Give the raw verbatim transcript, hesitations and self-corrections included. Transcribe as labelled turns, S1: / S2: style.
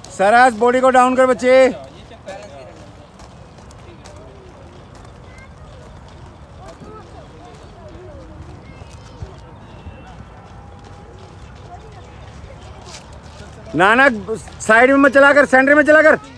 S1: सरस body को down कर बच्चे। नानक साइड में मत चला कर, सेंटर में चला कर।